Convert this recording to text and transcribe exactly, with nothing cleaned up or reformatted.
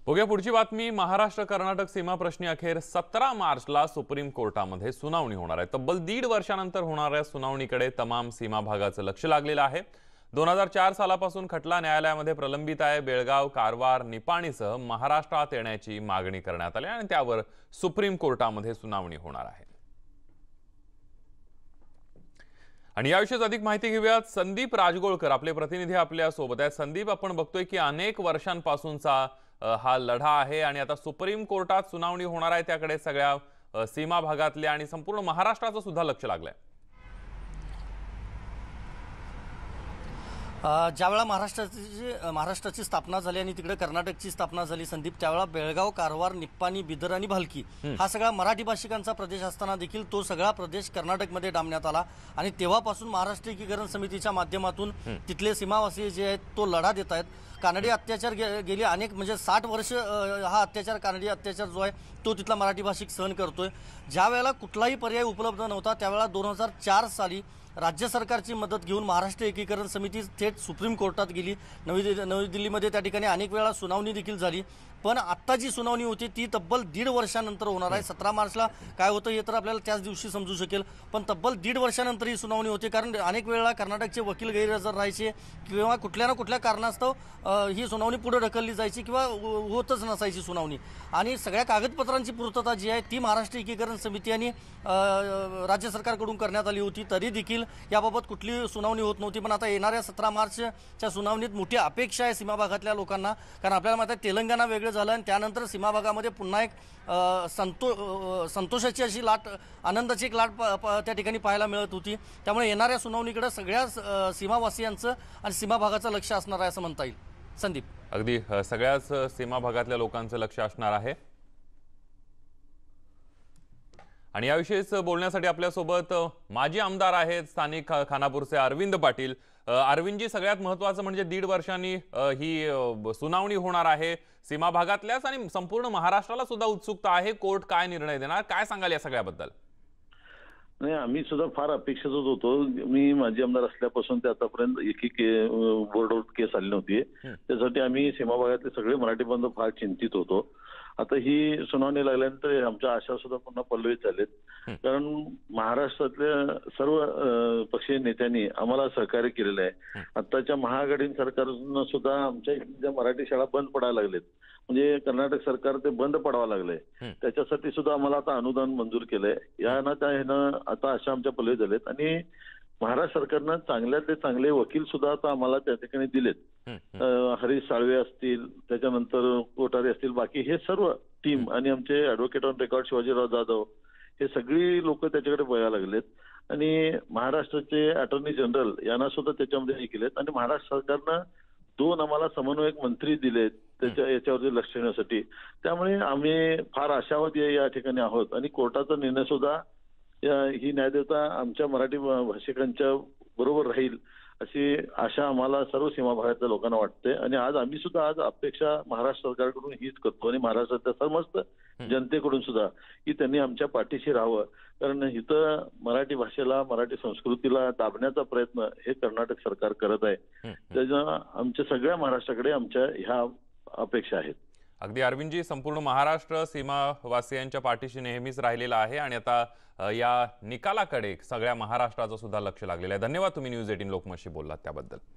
बघूया पुढची बातमी। महाराष्ट्र कर्नाटक सीमा प्रश्नी अखेर सतरा मार्चला सुप्रीम कोर्टामध्ये सुनावणी होणार आहे। तब्बल दीड वर्षानंतर होणाऱ्या सुनावणीकडे तमाम सीमा भागाचं लक्ष लागलेलं आहे। दोन हजार चार सालापासून खटला न्यायालयामध्ये प्रलंबित आहे। बेळगाव, कारवार, निपाणीसह महाराष्ट्रात येण्याची मागणी करण्यात आली आणि त्यावर सुप्रीम कोर्टामध्ये सुनावणी होणार आहे। आणि याविषयी अधिक माहिती घेऊयात। संदीप राजगोळकर आपले प्रतिनिधी आपल्या सोबत आहेत। संदीप, आपण बघतोय की अनेक वर्षांपासूनचा हा लढा आहे आणि आता सुप्रीम कोर्टात सुनावणी होणार आहे, त्याकडे सगळ्या सीमा भागातल्या आणि संपूर्ण महाराष्ट्राचं सुद्धा लक्ष लागलंय। ज्यावेळा महाराष्ट्राची महाराष्ट्राची स्थापना झाली आणि तिकडे कर्नाटकची स्थापना झाली संदीप, त्यावेळा बेळगाव, कारवार, निप्पाणी, बिदर आणि भालकी हा सगळा मराठी भाषिकांचा प्रदेश असताना देखील तो सगळा प्रदेश कर्नाटकमध्ये डांबण्यात आला आणि तेव्हापासून महाराष्ट्र एकीकरण समितीच्या माध्यमातून तिथले सीमावासी जे आहेत तो लढा देत आहेत। कानडी अत्याचार गेली अनेक म्हणजे साठ वर्ष हा अत्याचार कानडी अत्याचार जो आहे तो तिथला मराठी भाषिक सहन करतोय। ज्या वेळेला कुठलाही पर्याय उपलब्ध नव्हता त्यावेळेला दोन हजार चार साली राज्य सरकारची मदत घेऊन महाराष्ट्र एकीकरण समिती थेट सुप्रीम कोर्टात गेली। नवी दिल्ली नवी दिल्लीमध्ये त्या ठिकाणी अनेक वेळा सुनावणी देखील झाली, पण आत्ता जी सुनावणी होती ती तब्बल दीड वर्षानंतर होणार आहे। सतरा मार्चला काय होतं हे तर आपल्याला त्याच दिवशी समजू शकेल, पण तब्बल दीड वर्षानंतर ही सुनावणी होती। कारण अनेक वेळेला कर्नाटकचे वकील गैरहजर राहायचे किंवा कुठल्या ना कुठल्या कारणास्तव ही सुनावणी पुढे ढकलली जायची किंवा होतच नसायची सुनावणी। आणि सगळ्या कागदपत्रांची पूर्तता जी आहे ती महाराष्ट्र एकीकरण समिती आणि राज्य सरकारकडून करण्यात आली होती, तरी देखील याबाबत कुठली सुनावणी होत नव्हती। पण आता येणाऱ्या सतरा मार्चच्या सुनावणीत मोठी अपेक्षा आहे सीमा भागातल्या लोकांना, कारण आपल्याला माहिती आहे तेलंगणा वेगळं झालं आणि त्यानंतर सीमा भागामध्ये पुन्हा एक संतो संतोषाची अशी लाट, आनंदाची एक लाट त्या ठिकाणी पाहायला मिळत होती। त्यामुळे येणाऱ्या सुनावणीकडे सगळ्या सीमावासियांचं आणि सीमा भागाचं लक्ष असणार आहे असं म्हणता येईल। संदीप, अगदी सगळ्याच सीमा भागातल्या लोकांचं लक्ष असणार आहे। आणि याविषयीच बोलण्यासाठी आपल्यासोबत माजी आमदार आहेत स्थानिक खानापूरचे अरविंद पाटील। अरविंदजी, सगळ्यात महत्त्वाचं म्हणजे दीड वर्षांनी ही सुनावणी होणार आहे। सीमा भागातल्याच आणि संपूर्ण महाराष्ट्राला सुद्धा उत्सुकता आहे, कोर्ट काय निर्णय देणार, काय सांगाल या सगळ्याबद्दल? नाही, आम्ही सुद्धा फार अपेक्षितच होतो। मी माजी आमदार असल्यापासून ते आतापर्यंत एक एक बोर्डवर केस आली नव्हती, त्यासाठी आम्ही सीमा भागातले सगळे मराठी बांधव फार चिंतित होतो। आता ही सुनावणी लागल्यानंतर आमच्या आशा सुद्धा पुन्हा पल्लवित झालेत, कारण महाराष्ट्रातल्या सर्व पक्षीय नेत्यांनी आम्हाला सहकार्य केलेलं आहे। आताच्या महाआघाडी सरकारनं सुद्धा आमच्या ज्या मराठी शाळा बंद पडायला लागलेत, म्हणजे कर्नाटक सरकार ते बंद पडावं लागलंय, त्याच्यासाठी सुद्धा आम्हाला आता अनुदान मंजूर केलंय। यानं त्या ह्यानं आता आशा आमच्या पल्लवित झालेत आणि महाराष्ट्र सरकारनं चांगल्यातले चांगले वकील सुद्धा आता आम्हाला त्या ठिकाणी दिलेत। हरीश साळवे असतील, त्याच्यानंतर कोठारे असतील, बाकी हे सर्व टीम आणि आमचे advocate on record Shivajirao Jadhav हे सगळी लोक त्याच्याकडे बघायला लागलेत आणि महाराष्ट्राचे अटॉर्नी जनरल यांना सुद्धा त्याच्यामध्ये हे केलेत आणि महाराष्ट्र सरकारनं दोन आम्हाला समन्वयक मंत्री दिलेत त्याच्या याच्यावरती लक्ष ठेवण्यासाठी। त्यामुळे आम्ही फार आशावादी या ठिकाणी आहोत आणि कोर्टाचा निर्णय सुद्धा ही न्यायदेवता आमच्या मराठी भाषिकांच्या बरोबर राहील अशी आशा आम्हाला सर्व सीमा भागातल्या लोकांना वाटते। आणि आज आम्ही सुद्धा आज अपेक्षा महाराष्ट्र सरकारकडून हीच करतो आणि महाराष्ट्राच्या समस्त जनतेकडून सुद्धा की त्यांनी आमच्या पाठीशी राहावं, कारण इथं मराठी भाषेला, मराठी संस्कृतीला दाबण्याचा प्रयत्न हे कर्नाटक सरकार करत आहे। त्याच्या आमच्या सगळ्या महाराष्ट्राकडे आमच्या ह्या अपेक्षा आहेत। अगदी अरविंदजी, संपूर्ण महाराष्ट्र सीमावासियांच्या पाठीशी नेहमीच राहिलेला आहे आणि आता या निकालाकडे सगळ्या महाराष्ट्राचं सुद्धा लक्ष लागलेलं आहे। धन्यवाद, तुम्ही न्यूज अठरा लोकमतशी बोललात त्याबद्दल।